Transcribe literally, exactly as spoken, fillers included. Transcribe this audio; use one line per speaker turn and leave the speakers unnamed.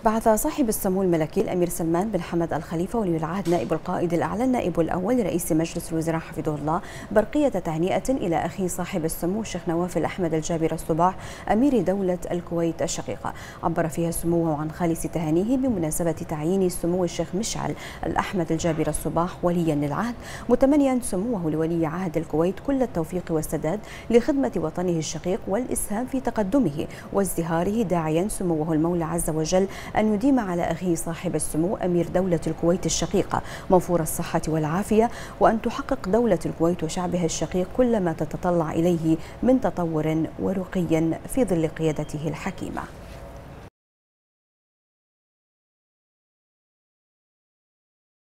بعث صاحب السمو الملكي الأمير سلمان بن حمد الخليفة ولي العهد نائب القائد الأعلى النائب الأول لرئيس مجلس الوزراء حفظه الله برقية تهنئة إلى أخي صاحب السمو الشيخ نواف الأحمد الجابر الصباح أمير دولة الكويت الشقيقة. عبر فيها سموه عن خالص تهانيه بمناسبة تعيين سمو الشيخ مشعل الأحمد الجابر الصباح وليا للعهد، متمنيا سموه لولي عهد الكويت كل التوفيق والسداد لخدمة وطنه الشقيق والإسهام في تقدمه وازدهاره، داعيا سموه المولى عز وجل أن يديم على أخيه صاحب السمو أمير دولة الكويت الشقيقة موفور الصحة والعافية، وأن تحقق دولة الكويت وشعبها الشقيق كل ما تتطلع إليه من تطور ورقي في ظل قيادته الحكيمة.